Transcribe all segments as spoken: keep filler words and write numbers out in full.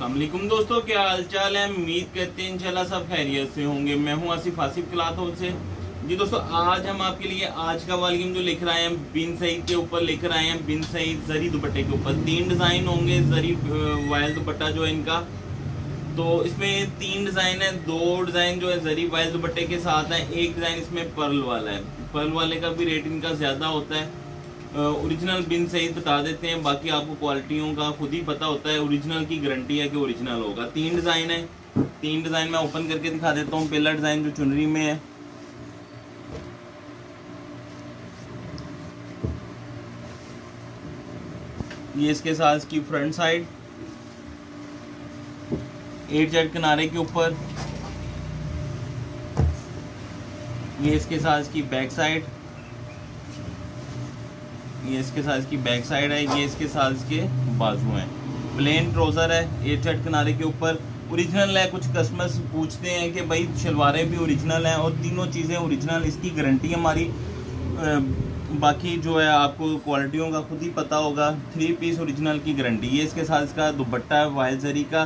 अस्सलाम वालेकुम दोस्तों, क्या हाल चाल है। उम्मीद करते हैं इंशाल्लाह सब खैरियत से होंगे। मैं हूं आसिफ आसिफ क्लॉथ हाउस से। जी दोस्तों, आज हम आपके लिए आज का वॉल्यूम जो लेकर आए हैं बिन सईद के ऊपर लेकर आए हैं। बिन सईद जरी दुपट्टे के ऊपर तीन डिजाइन होंगे। जरी वायल दुपट्टा जो है इनका, तो इसमें तीन डिजाइन है। दो डिजाइन जो है जरी वायल दुपट्टे के साथ है, एक डिजाइन इसमें पर्ल वाला है। पर्ल वाले का भी रेट इनका ज्यादा होता है। ओरिजिनल बिन सईद बता देते हैं, बाकी आपको क्वालिटियों का खुद ही पता होता है। ओरिजिनल की गारंटी है कि ओरिजिनल होगा। तीन डिजाइन है, तीन डिजाइन मैं ओपन करके दिखा देता हूँ। पहला डिजाइन जो चुनरी में है, ये इसके साथ इसकी फ्रंट साइड एट जेड किनारे के ऊपर, ये इसके साथ इसकी बैक साइड, ये इसके साथ इसकी बैक साइड है, ये इसके साथ इसके बाजू हैं। प्लेन ट्राउजर है एट जेड किनारे के ऊपर, ओरिजिनल है। कुछ कस्टमर्स पूछते हैं कि भाई शलवारें भी ओरिजिनल हैं, और तीनों चीज़ें ओरिजिनल, इसकी गारंटी हमारी। बाकी जो है आपको क्वालिटियों का खुद ही पता होगा। थ्री पीस ओरिजिनल की गारंटी। ये इसके साथ इसका दुपट्टा है वायल जरी का।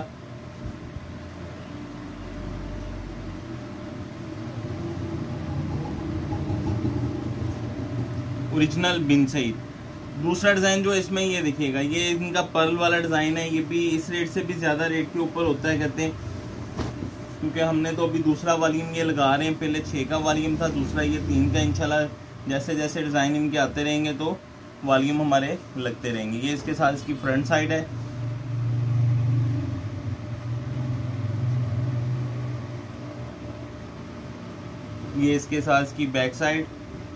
ओरिजिनल बिन सईद। दूसरा डिजाइन जो है इसमें ये देखिएगा, ये इनका पर्ल वाला डिजाइन है। ये भी इस रेट से भी ज्यादा रेट के ऊपर होता है कहते हैं, क्योंकि हमने तो अभी दूसरा वॉल्यूम ये लगा रहे हैं। पहले छः का वॉल्यूम था, दूसरा ये तीन का। इंशाल्लाह जैसे जैसे डिजाइन इनके आते रहेंगे तो वॉल्यूम हमारे लगते रहेंगे। ये इसके साथ इसकी फ्रंट साइड है, ये इसके साथ इसकी बैक साइड,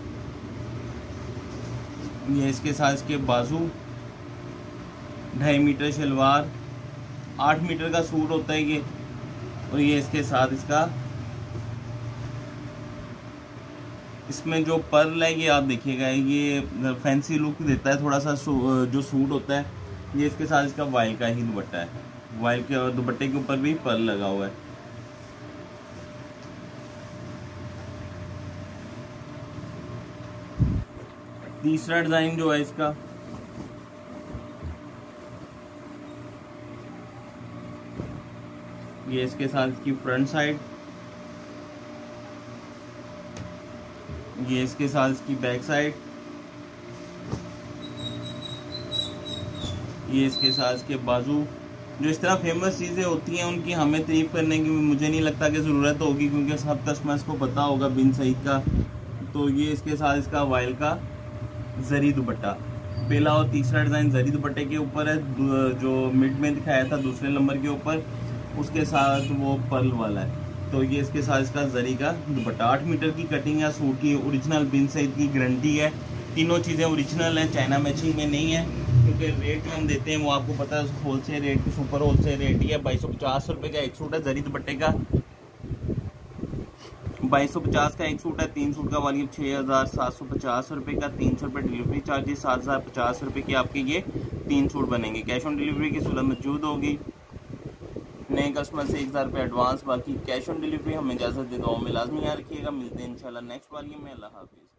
ये इसके साथ इसके बाजू। ढाई मीटर शलवार, आठ मीटर का सूट होता है ये। और ये इसके साथ इसका, इसमें जो पर्ल है ये आप देखिएगा, ये फैंसी लुक देता है थोड़ा सा। जो सूट होता है, ये इसके साथ इसका वाइल का ही दुपट्टा है। वाइल के दुपट्टे के ऊपर भी पर्ल लगा हुआ है। तीसरा डिजाइन जो है इसका, ये इसके साथ इसकी फ्रंट साइड, ये इसके साथ इसकी बैक साइड, ये इसके साथ इसके बाजू। जो इस तरह फेमस चीज़ें होती हैं उनकी हमें तारीफ करने की मुझे नहीं लगता कि ज़रूरत होगी, क्योंकि सब कस्टमर्स को पता होगा बिन सईद का। तो ये इसके साथ इसका वायल का जरी दुपट्टा। पहला और तीसरा डिजाइन जरी दुपट्टे के ऊपर है। जो मिड में दिखाया था दूसरे नंबर के ऊपर, उसके साथ वो पर्ल वाला है। तो ये इसके साथ इसका जरी का दुपट्टा। आठ मीटर की कटिंग है सूट की। ओरिजिनल बिन सईद की गारंटी है। तीनों चीज़ें ओरिजिनल हैं, चाइना मैचिंग में नहीं है। क्योंकि रेट जो हम देते हैं वो आपको पता है, wholesale rate, super wholesale rate ही है। बाईस सौ पचास रुपये का एक सूट है जरी दुपट्टे का। बाईस सौ पचास का एक सूट है। तीन सूट का वॉल्यूम छः हज़ार सात सौ पचास रुपये का। तीन सौ रुपये डिलीवरी चार्जेस, सात हज़ार पचास रुपये के आपके ये तीन सूट बनेंगे। कैश ऑन डिलीवरी की सहूलत मौजूद होगी। नए कस्टमर से एक हज़ार रुपये एडवांस, बाकी कैश ऑन डिलीवरी हमें इजाज़त दे दो में लाजमी याद रखिएगा। मिलते हैं इंशाल्लाह नेक्स्ट वॉल्यूम में। अल्लाह हाफिज़।